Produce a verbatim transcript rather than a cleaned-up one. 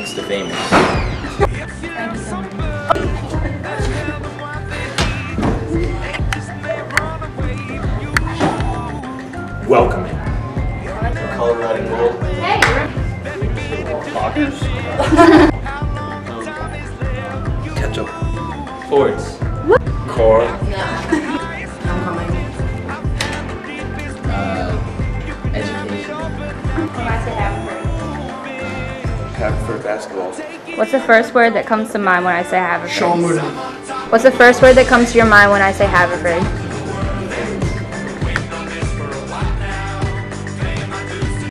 Insta famous. Thank you so much. Welcoming. Color red and gold. Hey, Talkers. Ketchup. Fords. Core. Homecoming. Uh, education. When I say Haverford. Haverford basketball. What's the first word that comes to mind when I say Haverford? Shoulder. What's the first word that comes to your mind when I say Haverford?